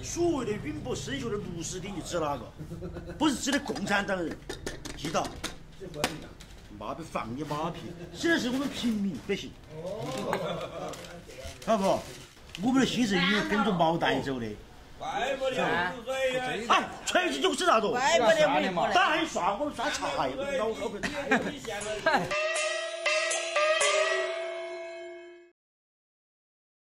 所谓的允博升学的6师弟指哪个？不是指的共产党人，记到。妈逼放你马屁！现在是我们平民百姓，晓得不？我们的心是因为跟着毛带走的。 外国的哎，锤子就是那种。 外国的打还刷，我们刷茶叶，我们老口子。